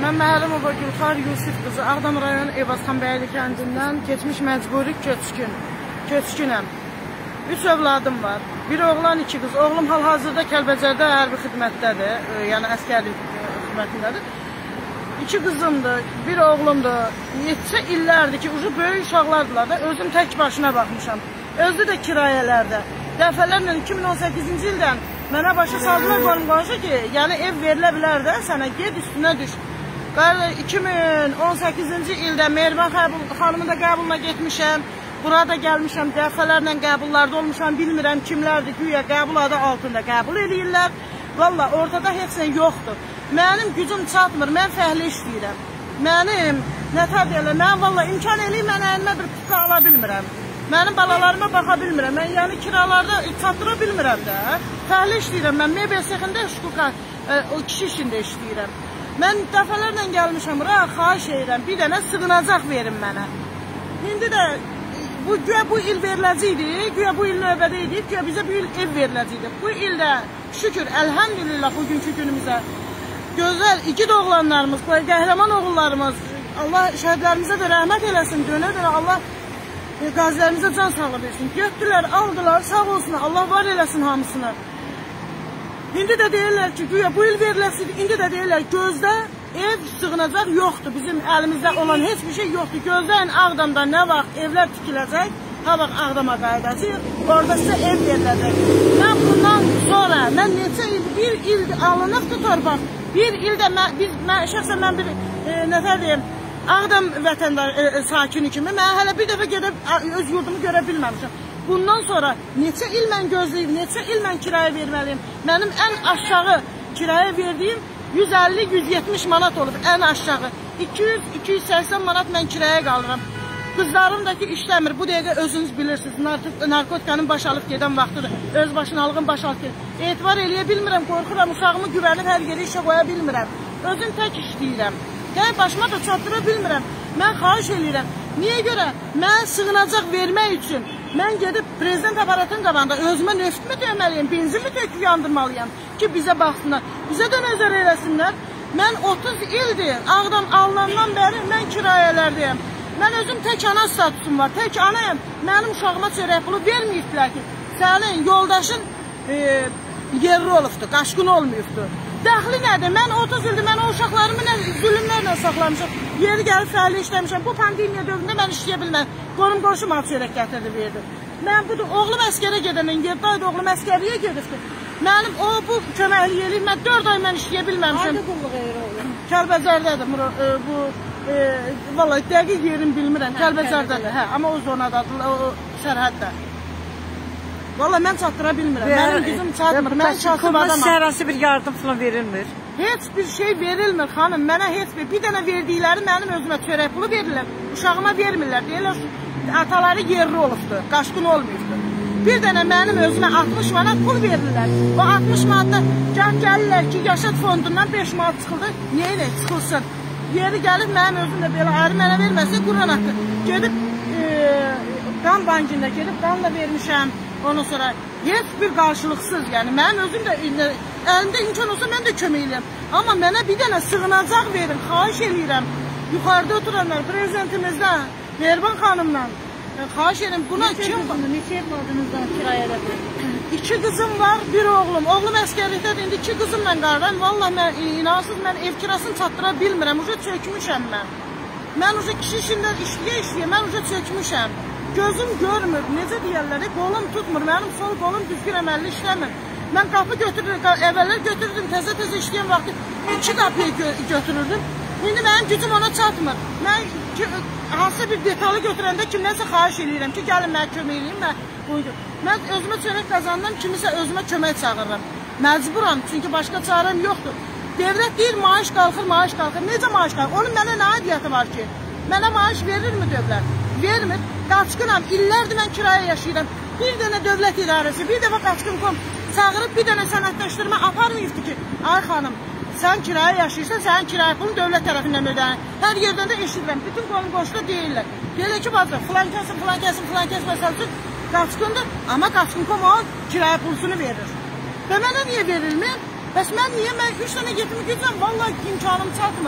Mən Məhərrəmova Gülxar Yusif qızı, Ağdam rayonu Eyvazxanbəyli kəndindən keçmiş məcburi köçkünəm. 3 övladım var. Bir oğlan, 2 qız. Oğlum hal-hazırda Kəlbəcərdə hərbi xidmətdədir, yəni əskərlik xidmətindədir. 2 qızımdır, bir oğlumdur. Neçə illərdir ki, böyük uşaqlardırlar da, özüm tək başına baxmışam. Özü də kirayələrdə. Dəfələrlə 2018-ci ildən mənə başa saldılar qonşu ki, yəni ev verilə bilər də, sənə ged üstünə düş. 2018-ci ildə Mehriban xanımın da qəbuluna getmişəm, burada gəlmişəm, dəfələrlə qəbullarda olmuşam, bilmirəm kimlərdir, güya qəbul adı altında qəbul edirlər. Valla ortada heç nə yoxdur. Mənim gücüm çatmır, mən fəhlə işləyirəm. Mənim, nətər deyirlər, mən valla imkan eləyib, mən əlimə bir putka ala bilmirəm. Mənim balalarıma baxa bilmirəm, mən yəni kiralarda çatdıra bilmirəm də. Fəhlə işləyirəm, mən mebel sexində kişi işində işləyirəm. Mən dəfələrlə gəlmişəm bura, xahiş edirəm, bir dənə sığınacaq verin mənə. İndi də güya bu il veriləcəkdi, güya bu il növbədə idi, güya bizə bu il ev veriləcəkdi. Bu ildə şükür, əlhəmdülillah bugünkü günümüzə gözəl igid oğlanlarımız, qəhrəman oğullarımız, Allah şəhidlərimizə də rəhmət eləsin, dönə-dönə Allah qazilərimizə can sağlığı versin. Götdülər, aldılar, sağ olsun, Allah var eləsin hamısını. İndi də deyirlər ki, güya bu il veriləsidir, indi də deyirlər gözdə ev sığınacaq yoxdur, bizim əlimizdə olan heç bir şey yoxdur. Gözləyin Ağdamda nə vaxt evlər tikiləcək, ha vaxt Ağdama qayıdacaq, orada sizə ev veriləcək. Mən bundan sonra, mən neçə il, bir il alınıbdır torpaq, bir ildə şəxsən mən bir, nətər deyim, Ağdam sakini kimi, mən hələ bir dəfə gedib öz yurdumu görə bilməmişəm. Bundan sonra neçə il mən gözləyib, neçə il mən kirayə verməliyim. Mənim ən aşağı kirayə verdiyim 150-170 manat olub, ən aşağı. 200-280 manat mən kirayə qalıram. Qızlarım da ki işləmir, bu dəqiqə özünüz bilirsiniz, narkotikanın baş alıb gedən vaxtıdır, öz başınalığın baş alıb gedən. Etibar eləyə bilmirəm, qorxuram, uşağımı güvənib hər yeri işə qoya bilmirəm. Özüm tək işləyirəm. Yəni başıma da çatdıra bilmirəm. Mən xahiş edirəm. Niyə görə? Mən sığınacaq vermək üçün mən gedib prezident aparatının qabağında özümə nöftmü döyməliyim, benzinmi töküb yandırmalıyam ki bizə baxsınlar, bizə də nəzər eləsinlər. Mən 30 ildir Ağdam alınandan bəri mən kirayələrdəyəm. Mən özüm tək ana statusum var, tək anayım. Mənim uşağıma çörək pulu verməyibdilər ki, sənin yoldaşın yerli olubdur, qaşqın olmayıbdır. Dəxli nədir? Mən 30 ildir, mən o uşaqlarımı zülümlərlə saxlamışam. Yeri gəlib fəhlə işləmişəm. Bu pandemiya dövründə mən işləyə bilməm. Qorum qonşum al çörək gətirdi, verdi. Mən budur, oğlum əskərə gedəndən 7 ayda oğlum əskərliyə gedibdir. Mənim bu köməkli eləyir, mən 4 ay mən işləyə bilməmişəm. Harada qulluq edir oğlum? Kəlbəcərdədir. Bu, valla dəqiq yerini bilmirəm. Kəlbəcərdədir, hə, amma o zonadadır, o sərhəddə. Valla mən çatdıra bilmirəm, mənim gücüm çatmır, mən kasıb adamam. Sərhəsi bir yardım falan verilmir? Heç bir şey verilmir xanım, mənə heç bir dənə verdikləri mənim özümə çörək pulu verirlər, uşağıma vermirlər, deyirlər, ataları yerli olubdur, qaşqın olmayıbdır. Bir dənə mənim özümə 60 manat pul verirlər, o 60 manatda gəlirlər ki, yaşat fondundan 5 manat çıxıldı, neyə çıxılsın? Yeri gəlib mənim özümdə belə ayrı mənə verməsə, Quran haqqı, gedib qan bankında gedib qanla vermişəm. Ondan sonra heç bir qarşılıqsız, yəni mənim özüm də əlimdə imkan olsa mən də kömək edirəm. Amma mənə bir dənə sığınacaq verin, xahiş edirəm. Yuxarıda oturanlar, prezidentimizdən, Mehriban xanımdan, xahiş edirəm. Buna kim? Neçə evladınızdan kirayədə? 2 qızım var, bir oğlum. Oğlum əskərlikdədir, indi 2 qızımla qalıram. Vallahi mən inansız, mən ev kirasını çatdıra bilmirəm, uca çökmüşəm mən. Mən uca kişi işində işləyə, mən uca çökmüşəm. Gözüm görmür, necə deyərlər, qolum tutmur, mənim sol qolum düzgün əməlli işləmir. Mən qapı götürürüm, əvvəllər götürürdüm, təzə-təzə işləyən vaxtı 2 qapıyı götürürdüm. İndi mənim gücüm ona çatmır. Mən hansı bir detalı götürəndə kimdənsə xahiş edirəm ki, gəlin mənə kömək edeyim, mən özümə çörək qazandım, kimisə özümə kömək çağırırım. Məcburam, çünki başqa çarəm yoxdur. Devlət deyir, maaş qalxır, necə maaş qalxır? Onun mənə nə aidiyyəti var ki? Mənə maaş verirmi dövlət? Vermir. Qaçqınam, illərdir mən kirayə yaşayıram. Bir dənə dövlət idarəsi, bir dəfə qaçqın kom çağırıb bir dənə sənədləşdirmə aparmayıbdır ki, ay xanım, sən kirayə yaşayırsan, sənin kirayə pulun dövlət tərəfindən ödənir. Hər yerdən də eşidirəm, bütün qolun qoşda deyirlər. Deyirlər ki, bazı, filan kəsin məsəl üçün qaçqındır, amma qaçqın kom o kirayə pulsunu verir. Və mənə niyə verilmir? Bəs mən 3 dənə yetimi gücəm, vallahi imkanım çatmır.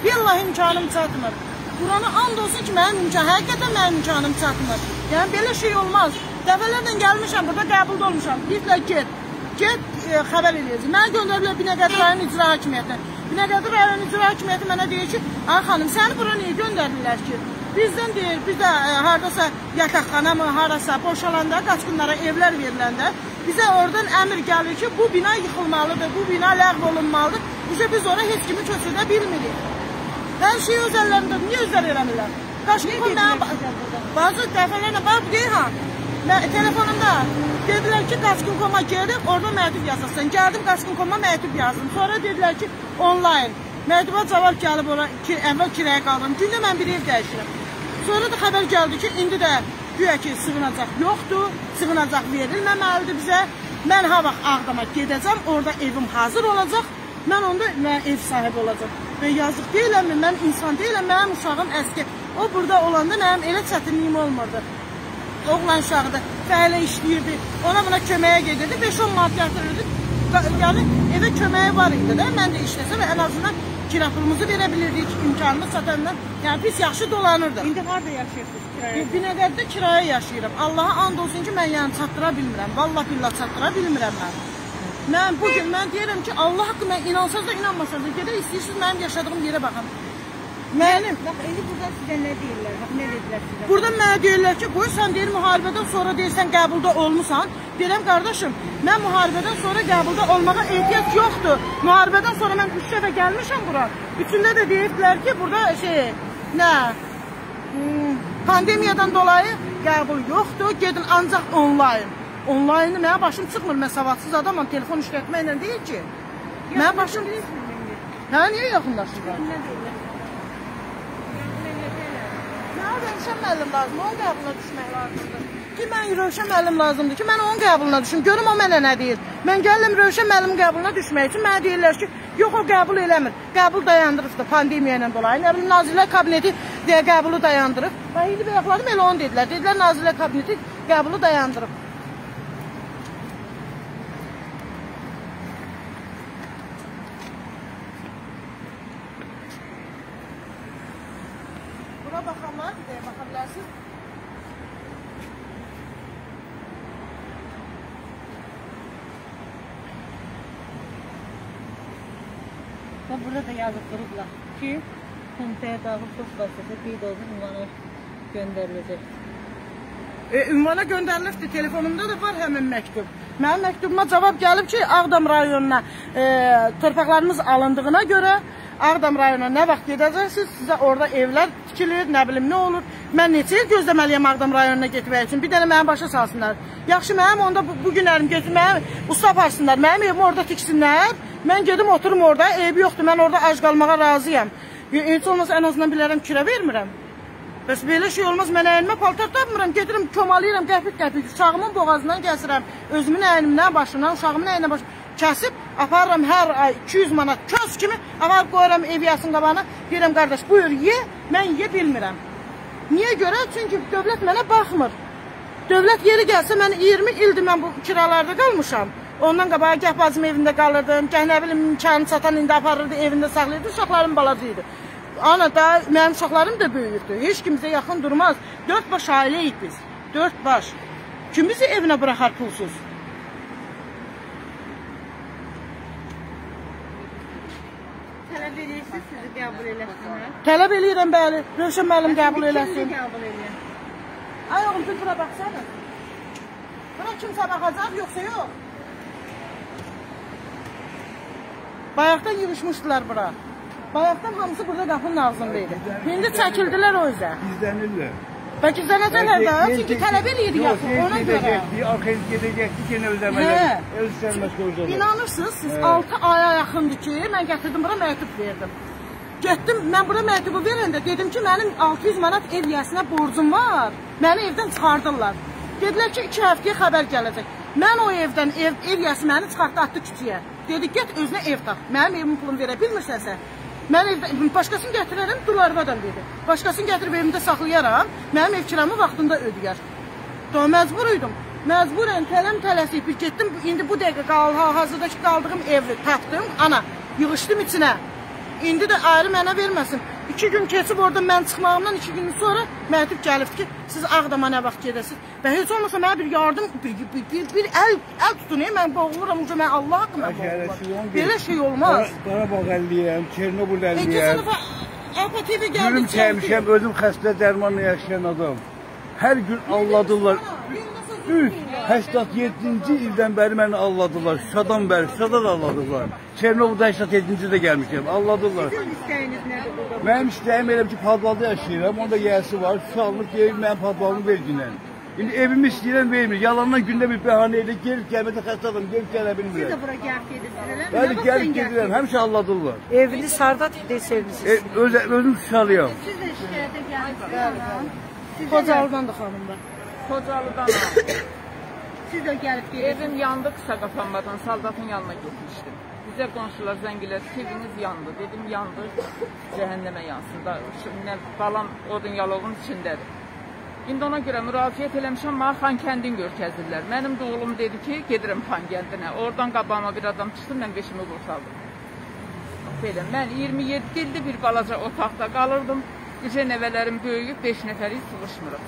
Billahi imkanım çatmır. Buranı and olsun ki həqiqətən mənim imkanım çatmır. Yəni belə şey olmaz. Dəfələrlə gəlmişəm, burada qəbulda olmuşam. Deyirlər get xəbər eləyəcək. Mənə göndəriblər Binəqədi rayon icra hakimiyyətinə. Binəqədi rayon icra hakimiyyəti mənə deyir ki, ay xanım, səni bura niyə göndərdilər ki? Bizdən deyir, bizə haradasa yataqxana mı, harasa boşalanda, qaçqınlara evlər veriləndə bizə oradan əmr gəlir ki, bu bina yıxılmalıdır, bu bina ləğv olunmalıdır. Biz ora heç kimi köçürdə bilmirik. Hər şey öz əllərində, niyə özlər eləmirlər? Qaçqın bazı dəfələrlə, bax, deyir telefonumda dedilər ki, Qaçqın.com-a gedib, orada məktub yazasın. Gəldim Qaçqın.com-a məktub yazdım. Sonra dedilər ki, online. Məktuba cavab gəlib ora, əvvəl kirəyə qaldım. Gündə mən bir ev dəyişirəm. Sonra da xəbər gəldi ki, indi də güya ki, sığınacaq yoxdur, sığınacaq verilməməlidir bizə. Mən ha vaxt Ağdama gedəcəm, orada evim hazır olacaq. Mən onda ev sahibi olacaq. Və yazıq deyiləmmi, mən insan deyiləm, mənim uşağım əski. O burada olanda mənim elə çətinliyim olmadı. Oğlan uşağıdır, fəhlə işləyirdi, ona buna köməyə gedirdi, 5-10 manat yatırırdı. Yəni evə köməyi var idi də, mən də işləsəm ən azından kira pulumuzu verə bilirdik, imkanını satandan. Yəni biz yaxşı dolanırdı. İndi harada yaşayırsınız kiraya? Binəqədidə kiraya yaşayıram. Allaha and olsun ki, mən yəni çatdıra bilmirəm. Vallahi billah çatdıra bilmirəm mən. Mən bugün mən deyirəm ki, Allah haqqı mən inansaz da inanmasaz da gedək istəyirsiniz mənim yaşadığım yerə baxın. Mənim. Bax, indi burada sizə nə deyirlər? Bax, nə dedilər sizə? Burada mənə deyirlər ki, qoy sən deyir müharibədən sonra deyirsən qəbulda olmusan. Deyirəm qardaşım, mən müharibədən sonra qəbulda olmağa ehtiyac yoxdur. Müharibədən sonra mən 3 dəfə gəlmişəm bura. Üçündə də deyiblər ki, burada pandemiyadan dolayı qəbul yoxdur, gedin ancaq onlayn. Onlaynı mənə başım çıxmır, mən savadsız adamam, telefon işlətməklə deyil ki. Mənə başım... Hə, niyə yaxınlaşırlar? Rövşən müəllim lazımdır, onun qəbuluna düşmək lazımdır. Ki, mən Rövşən müəllim lazımdır ki, mən onun qəbuluna düşüm. Görüm o mənə nə deyir. Mən gəldim Rövşən müəllim qəbuluna düşmək üçün, mənə deyirlər ki, yox, o qəbul eləmir. Qəbul dayandırıbdır pandemiya ilə dolayı. Nə bilim, Nazirlər Kabineti deyə qəbulu dayandırıb. Və indi bəyəxladım, elə onu dedilər. Dedilər, Nazirlər Kabineti qəbulu dayandırıb. Buna baxanlar, bir də baxa bilərsiniz. Burada da yazıb durublar ki, Komitəyə daxil çox vəziyyətə qeyd olunub ünvana göndəriləcək. Ünvana göndərilibdir, telefonumda da var həmin məktub. Mənim məktubuma cavab gəlib ki, Ağdam rayonuna torpaqlarımız alındığına görə Ağdam rayonuna nə vaxt gedəcəksiniz, sizə orada evlər tikilir, nə bilim, nə olur. Mən neçə il gözləməliyəm Ağdam rayonuna getmək üçün, bir dənə mənim başa salsınlar. Yaxşı, mənim onda bu günlərim götürməyəm, usta aparsınlar, mənim evimi orada tiksinlər. Mən gedim oturum orada, eybi yoxdur, mən orada ac qalmağa razıyam. Heç olmasa ən azından bilərəm, kirə vermirəm. Bəs belə şey olmaz, mən əynimə paltar tapmıram, gedirim, kömalayıram, qəpik-qəpik, uşağımın boğazından kəsirəm, özümün əynimdən, başından, uşağımın əynimdən başından kəsib, aparıram hər ay 200 manat köz kimi, aparıb qoyuram ev yasın qabağına, deyirəm, qardaş, buyur, ye, mən yeyə bilmirəm. Niyə görə? Çünki dövlət mənə baxmır. Dövlət yeri gəlsə, mən 20 ildir mən bu kiralarda qalmışam. Ondan qabağa gəh bacım evində qalırdım, gəh nə bilim imkanı çatan indi aparırdı, evində saxlayırdı, uşaqlarım balacıydı. Ana da, mənim uşaqlarım da böyürdü, heç kimizə yaxın durmaz. 4 baş ailəyik biz, 4 baş. Kim bizi evinə bıraxar pulsuz? Tələb edirsiniz sizi qəbul eləsinlər? Tələb eləyirəm, bəli, Rövşən müəllim qəbul eləsin. Kim qəbul eləyir? Ay oğlum, bir bura baxsana. Bura kimsə baxacaq, yoxsa yox? Bayaqdan yığışmışdılar bura. Bayaqdan hamısı burada qapının ağzındaydı. İndi çəkildilər o üzə. İzlənirlər. Və gizlənəcəklər də, çünki tələb eləyirik yaxın, ona görə. Arxaya gedəcəkdi, yenə ödəmələr. Öz sərməş qoyacaqlar. İnanırsınız, siz 6 aya yaxındır ki, mən gətirdim bura məktub verdim. Getdim, mən bura məktubu verəndə dedim ki, mənim 600 manat ev yəsinə borcum var. Məni evdən çıxardırlar. Dedilər ki, 2 həftəyə xəbər gələcək. Mən o evdən, ev yəsi məni çıxartdı, atdı küçüyə. Dedi, get özünə ev tap. Mənim evimin pulunu verə bilmirsənsə, mən başqasını gətirərəm, dolarvadan dedi. Başqasını gətirib evimdə saxlayaram, mənim ev kiramı vaxtında ödəyər. Daha məcbur idim. Məcburən, tələsib getdim, indi bu dəqiqə hazırdakı qaldığım evi tapdım, ana, yığışdım içinə. İndi də ayrı mənə verməsin. 2 gün keçib orada mən çıxmağımdan 2 gün sonra məktub gəlibdi ki, siz Ağdama nə vaxt gedəsiniz? Və heç olmasa mənə bir yardım, bir əl tutun, mən boğuluram, mən Allah haqqında boğuluram. Belə şey olmaz. Qarabağ əlliyəm, Çernobıl əlliyəm. Geçen dəfə APTV gəldi. Gülüm çəkmişəm, özüm xəstə dərmanla yaşayan adam. Hər gün alladılar. 87-ci ildən bəri məni alladılar. Şuşadan bəri, Şuşadan alladılar. Çernobılda 87-ci də gəlmişəm, alladılar. Sizin istəyiniz nədir burada? Mənim istəyim elə ki, Padvalda yaşayıram, onda yiyəsi var. Şuşalıq deyir, mənim Padvalımı verginən. İndi evimi istəyirəm, vermir. Yalandan gündə bir bəhanə ilə gelib gəlmədə xəstə adam, gelib gələ bilmirəm. Siz də bura gəlib gedirsiniz, Bəli, gəlib gedirəm, həmişə alladılar. Eviniz harda sevmisiniz? Özüm Şuşalıyam. Siz də şikayətə gəlirsiniz. Xocalıdan da xanım var. Xocalıdan Siz də gəlib gedirsiniz. evim yandı qısa qapanmadan saldatın yanına getmişdim. Bizə qonşular zəng elədi ki, eviniz yandı. Dedim yandı, cəhənnəmə yansın da. Balam odun yalovun içindədir. İndi ona görə müraciət eləmişəm, mənə Xankəndin görkəzdirlər. Mənim də oğlum dedi ki, gedirəm Xankəndinə. Oradan qabağıma bir adam çıxdı, mən beşimi qurtardım. Belə, mən 27 ildir bir balaca otaqda qalırdım. Gecə nəvələrim böyüyüb, 5 nəfəri sıvışmırıq.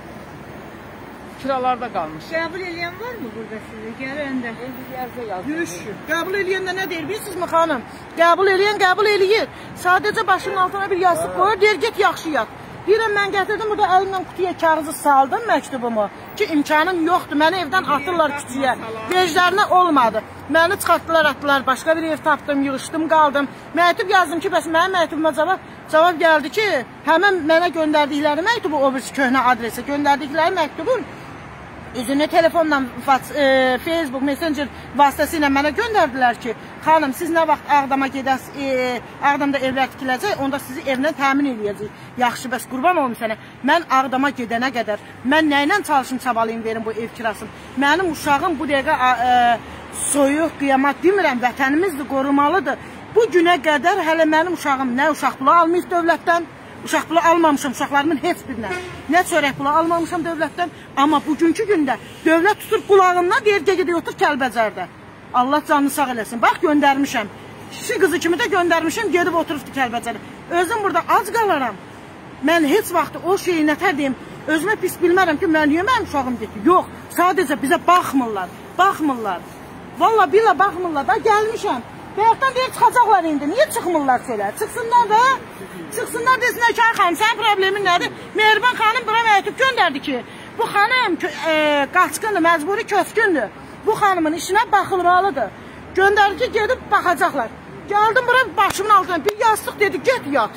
Kiralarda qalmış. Qəbul eləyən var mı burada sizi? Gələndə. Düşün. Qəbul eləyəndə nə deyir, bilirsiniz mi xanım? Qəbul eləyən qəbul eləyir. Sadəcə başının altına bir yastık qoyur, deyir, get yaxşı yat. Deyirəm, mən gətirdim, burada əlimlə qutuya kağızı saldım məktubumu ki, imkanım yoxdur, məni evdən atırlar küçüyə. Veclərinə olmadı. Məni çıxartdılar, atdılar, başqa bir ev tapdım, yığışdım, qaldım. Məktub yazdım ki, bəs mənim məktubuma cavab gəldi ki, həmən mənə göndərdikləri məktubu, o birisi köhnə adresə göndərdikləri məktubun üzünü telefonla, Facebook, Messenger vasitəsilə mənə göndərdilər ki, xanım, siz nə vaxt Ağdama gedəsiniz, Ağdamda evlər tikiləcək, onda sizi evlə təmin edəcək. Yaxşı, bəs qurban olum sənə. Mən Ağdama gedənə qədər, mən nə ilə çalışım, çabalayım, verim bu ev kirasını. Mənim uşağım bu dəqiqə soyuq, qiyamət demirəm, vətənimizdir, qorumalıdır. Bu günə qədər hələ mənim uşağım nə uşaq pulu almayıb dövlətdən, uşaq pulu almamışam, uşaqlarımın heç birinə. Nə çörək pulu almamışam dövlətdən. Amma bugünkü gündə dövlət tutur qulağından, deyir, gedir, otur Kəlbəcərdə. Allah canını sağ eləsin. Bax, göndərmişəm. Kişi qızı kimi də göndərmişəm, gedib oturubdu Kəlbəcərdə. Özüm burada ac qalaram. Mən heç vaxt o şeyi nətər deyim, özümə pis bilmərəm ki, mən niyə mənim uşağım getdi? Yox, sadəcə bizə baxmırlar, baxmırlar. Valla bilə baxmırlar da, gəlmişəm. Bayaqdan deyir, çıxacaqlar indi. Niyə çıxmırlar söylə? Çıxsınlar da. Çıxsınlar desinlər ki, xanım, sənin problemin nədir? Mehriban xanım bura məktub göndərdi ki, bu xanım qaçqındır, məcburi köskündür. Bu xanımın işinə baxılmalıdır. Göndərdi ki, gedib baxacaqlar. Gəldim bura başımın altına bir yastıq dedi, get yat.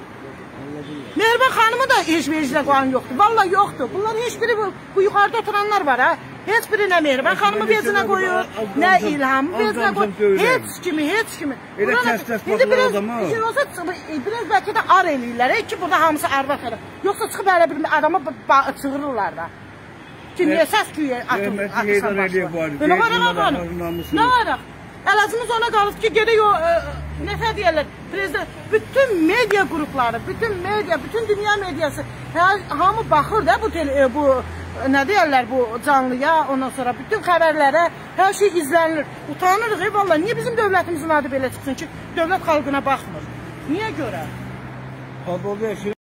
Mehriban xanımı da heç vericilə qoyan yoxdur. Valla yoxdur. Bunlar heç biri bu yuxarıda oturanlar var ha. Heç biri nə Mehriban xanımı vecinə qoyur, nə İlhamı vecinə qoyur. Heç kimi, heç kimi. Elə kəs-kəs baxırlar adamı. Biraz bəlkə də ar eləyirlər ki, burada hamısı arvad elə. Yoxsa çıxıb elə bir adamı çığırırlar da. Ki, niyə səs küyə atırsan başına? Belə var ya, xanım. Nə var? Əlacımız ona qalıb ki, gedək o, nəfə deyərlər, prezident, bütün media qrupları, bütün media, bütün dünya mediası, hamı baxır da bu, nə deyərlər bu canlıya, ondan sonra bütün xəbərlərə, hər şey izlənir. Utanırıq, valla, niyə bizim dövlətimizin adı belə çıxsın ki, dövlət xalqına baxmır? Niyə görə?